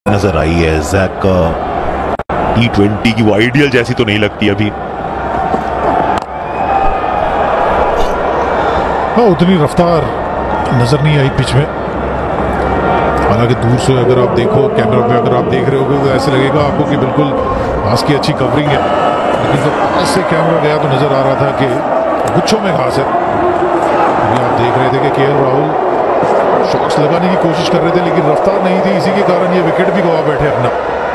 नजर आई है जैक का T20 की वो आइडियल जैसी तो नहीं लगती अभी। हाँ, उतनी रफ्तार नजर नहीं आई पिच में। हालांकि दूर से अगर आप देखो, कैमरा पे अगर आप देख रहे हो तो ऐसे लगेगा आपको कि बिल्कुल घास की अच्छी कवरिंग है, लेकिन जब पास से कैमरा गया तो नजर आ रहा था कि गुच्छों में घास है। अभी आप देख रहे थे कि KL राहुल शॉट्स लगाने की कोशिश कर रहे थे, लेकिन रफ्तार नहीं थी, इसी के कारण ये विकेट भी गवा बैठे अपना।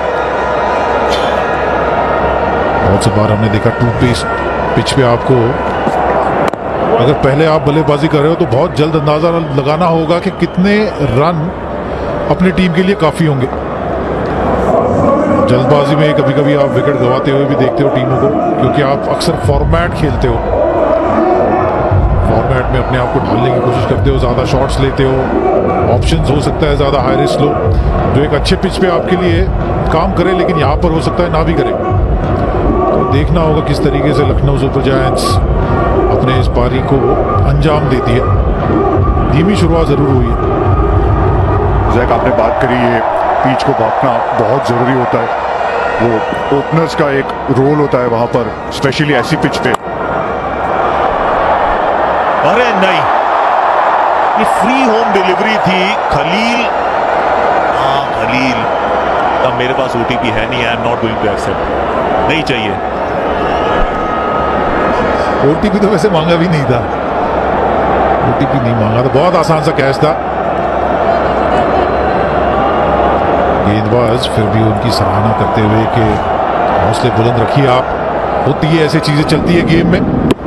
बहुत से बार हमने देखा टू पेस पिच पे आपको अगर पहले आप बल्लेबाजी कर रहे हो तो बहुत जल्द अंदाजा लगाना होगा कि कितने रन अपनी टीम के लिए काफी होंगे। जल्दबाजी में कभी कभी आप विकेट गवाते हुए भी देखते हो टीमों को, क्योंकि आप अक्सर फॉर्मेट खेलते हो, फॉर्मेट में अपने आप को ढालने की कोशिश करते हो, ज्यादा शॉट्स लेते हो, ऑप्शंस हो सकता है ज्यादा हाई रिस्क लो, जो एक अच्छे पिच पे आपके लिए काम करे, लेकिन यहाँ पर हो सकता है ना भी करे। तो देखना होगा किस तरीके से लखनऊ सुपर जायंट्स अपने इस पारी को अंजाम देती है। धीमी शुरुआत जरूर हुई है। जैक, आपने बात करी है पिच को भापना बहुत जरूरी होता है, वो ओपनर्स का एक रोल होता है वहां पर, स्पेशली ऐसी पिच पे। अरे नहीं, ये फ्री होम डिलीवरी थी खलील। हाँ खलील, अब मेरे पास OTP है नहीं, I am not going to accept, नहीं चाहिए। OTP तो वैसे मांगा भी नहीं था, OTP नहीं मांगा था, बहुत आसान सा कैच था। गेंदबाज फिर भी उनकी सराहना करते हुए कि हौसले बुलंद रखिए आप, होती है ऐसी चीजें, चलती है गेम में।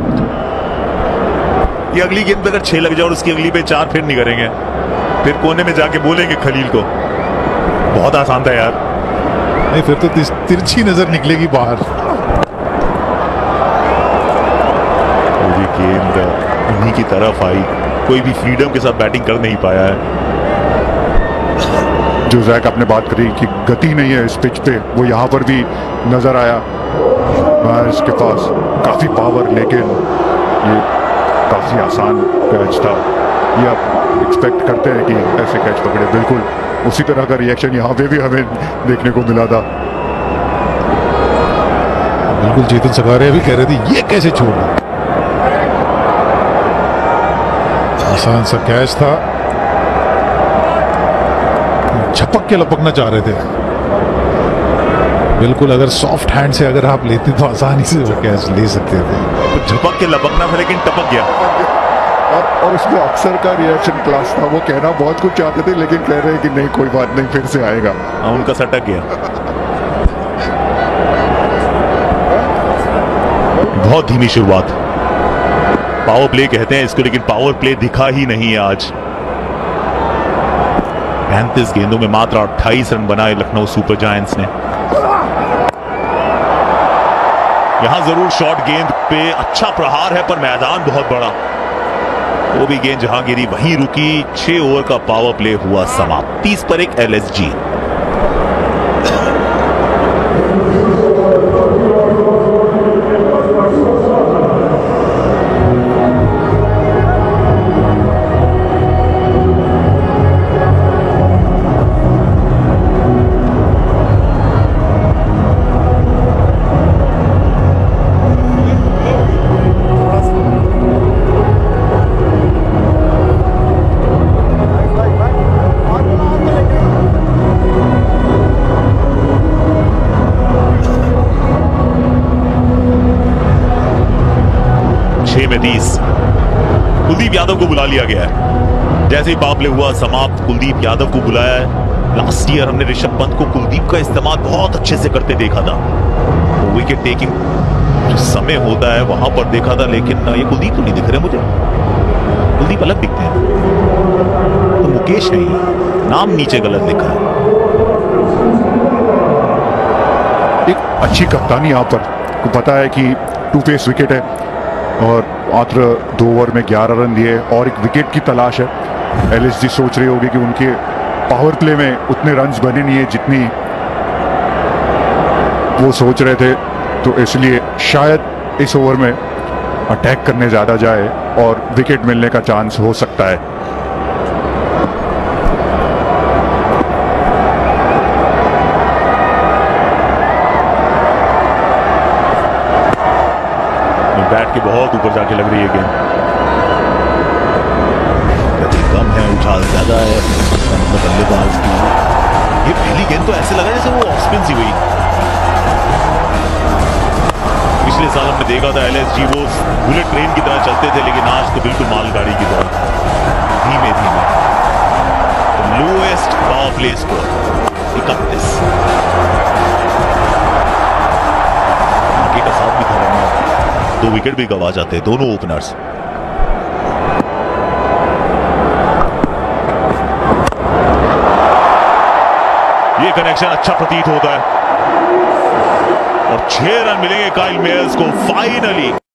ये अगली गेंद पे अगर 6 लग जाए और उसकी अगली पे 4 फिर नहीं करेंगे, फिर कोने में जाके बोलेंगे खलील को। बहुत आसान था यार। नहीं, फिर तो तिरछी नजर निकलेगी बाहर। पूरी गेंद उन्हीं की तरफ आई, कोई भी फ्रीडम के साथ बैटिंग कर नहीं पाया है। जो जैक आपने बात करी कि गति नहीं है इस पिच पे, वो यहाँ पर भी नजर आया। इसके पास काफी पावर, लेकिन ये काफी आसान कैच था। ये आप एक्सपेक्ट करते हैं कि ऐसे कैच पकड़े, बिल्कुल उसी तरह का रिएक्शन यहाँ पे भी हमें देखने को मिला था। बिल्कुल चेतन सगारिया भी कह रहे थे ये कैसे छोड़ा। आसान सा कैच था, झपक के लपकना चाह रहे थे। बिल्कुल अगर सॉफ्ट हैंड से अगर आप लेते तो आसानी से वो कैच ले सकते थे। तो झपक के लपकना था, लेकिन टपक गया। और उसमें अक्सर का रिएक्शन क्लास था, वो कहना बहुत कुछ चाहते थे, लेकिन कह रहे हैं कि नहीं कोई बात नहीं, फिर से आएगा। उनका सटक गया। बहुत धीमी शुरुआत, पावर प्ले कहते हैं इसको, लेकिन पावर प्ले दिखा ही नहीं है आज। 35 गेंदों में मात्र 28 रन बनाए लखनऊ सुपर जायंट्स ने। यहां जरूर शॉर्ट गेंद पे अच्छा प्रहार है, पर मैदान बहुत बड़ा, वो भी गेंद जहां गिरी वहीं रुकी। 6 ओवर का पावर प्ले हुआ समाप्त, 30 पर 1 LSG। में 30 कुलदीप यादव को बुला लिया गया है। जैसे ही पावर प्ले हुआ समाप्त, कुलदीप यादव को बुलाया है। लास्ट ईयर हमने ऋषभ पंत को कुलदीप का इस्तेमाल बहुत अच्छे से करते देखा था। तो विकेट टेकिंग जो समय होता है वहां पर देखा था, लेकिन ये कुलदीप तो नहीं दिख रहे मुझे। कुलदीप अलग दिखते हैं, तो मुकेश है, नाम नीचे गलत लिखा है। एक अच्छी कप्तानी यहाँ पर, को पता है कि 2 पेस विकेट है और मात्र 2 ओवर में 11 रन दिए और एक विकेट की तलाश है। LSG सोच रही होगी कि उनके पावर प्ले में उतने रन्स बने नहीं है जितनी वो सोच रहे थे, तो इसलिए शायद इस ओवर में अटैक करने ज्यादा जाए और विकेट मिलने का चांस हो सकता है। के बहुत ऊपर जाके लग रही है गेंद। गति कम है, उछाल ज्यादा है बल्लेबाज की। ये पहली गेंद तो ऐसे लगा जैसे वो ऑफ स्पिन सी हुई। पिछले साल हमने देखा था LSG वो बुलेट ट्रेन की तरह चलते थे, लेकिन आज तो बिल्कुल मालगाड़ी की तरह धीमे धीमे। Lowest power play score 31। आगे का साथ भी था, 2 विकेट भी गवा जाते दोनों ओपनर्स। ये कनेक्शन अच्छा प्रतीत होता है और 6 रन मिलेंगे काइल मेयर्स को फाइनली।